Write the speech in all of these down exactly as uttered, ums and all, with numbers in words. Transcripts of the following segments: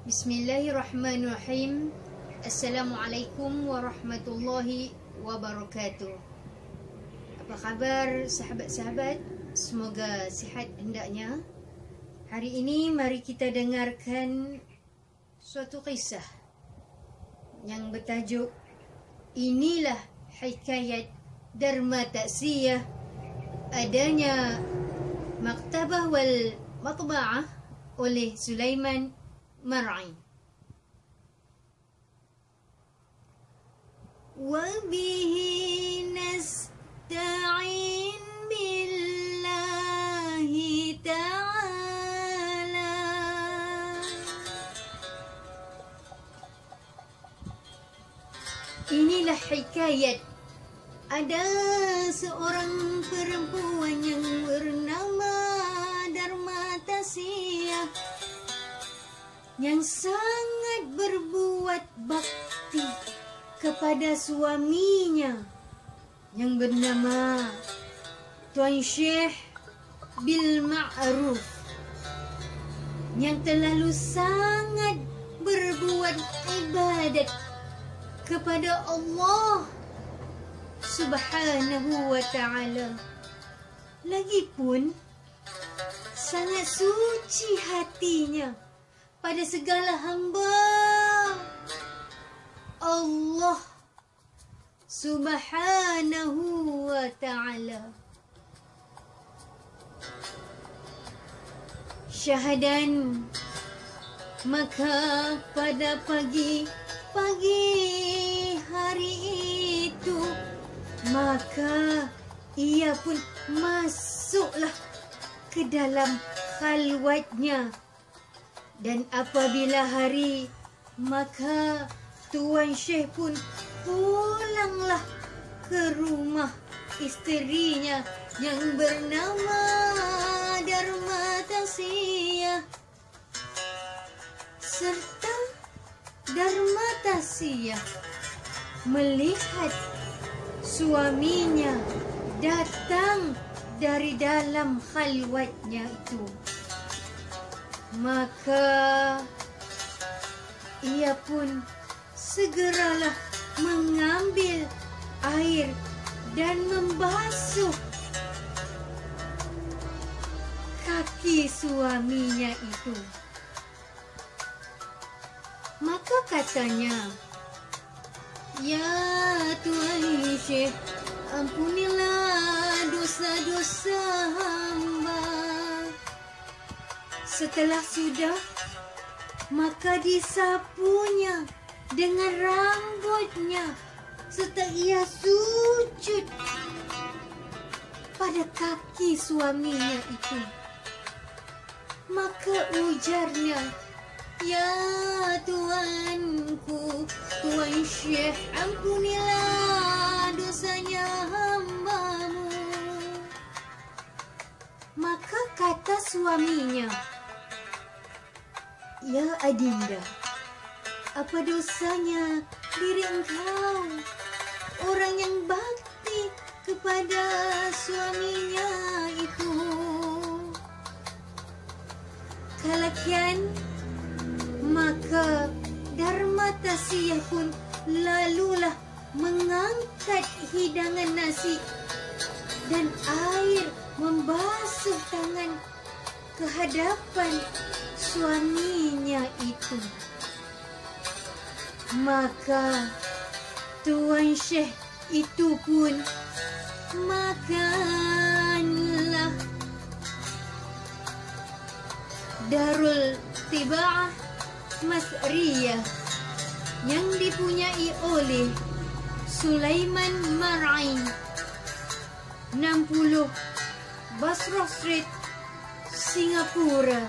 Bismillahirrahmanirrahim. Assalamualaikum warahmatullahi wabarakatuh. Apa khabar sahabat-sahabat? Semoga sihat hendaknya. Hari ini mari kita dengarkan suatu kisah yang bertajuk Inilah Hikayat Dharma Taksiyah, adanya Maktabah wal Matba'ah oleh Sulaiman Mar'i. Wa bihi nasta'in billahi ta'ala. Inilah hikayat. Ada seorang perempuan yang bernama Dharma Taksiyah yang sangat berbuat bakti kepada suaminya yang bernama Tuan Syekh Bil Ma'ruf, yang terlalu sangat berbuat ibadat kepada Allah Subhanahu wa ta'ala. Lagipun sangat suci hatinya pada segala hamba Allah Subhanahu wa ta'ala. Syahadan, maka pada pagi-pagi hari itu, maka ia pun masuklah ke dalam khalwatnya. Dan apabila hari, maka Tuan Syekh pun pulanglah ke rumah isterinya yang bernama Dharma Taksiyah. Serta Dharma Taksiyah melihat suaminya datang dari dalam khalwatnya itu, maka ia pun segeralah mengambil air dan membasuh kaki suaminya itu. Maka katanya, "Ya Tuan Syekh, ampunilah dosa-dosa hamba." Setelah sudah, maka disapunya dengan rambutnya serta ia sujud pada kaki suaminya itu. Maka ujarnya, "Ya Tuanku, Tuan Syekh, ampunilah dosanya hambamu." Maka kata suaminya, "Ya Adinda, apa dosanya diri engkau, orang yang bakti kepada suaminya itu?" Kalakian, maka Dharma Taksiyah pun lalulah mengangkat hidangan nasi dan air membasuh tangan ke hadapan suaminya itu. Maka Tuan Syekh itu pun makanlah. Darul Tiba'ah Mas'riyah yang dipunyai oleh Sulaiman Mar'i, enam puluh Basrah Street, Singapura.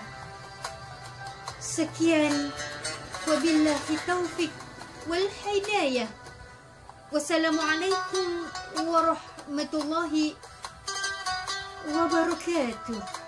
Sekian, wabillahi taufik wal hidayah. Wassalamualaikum warahmatullahi wabarakatuh.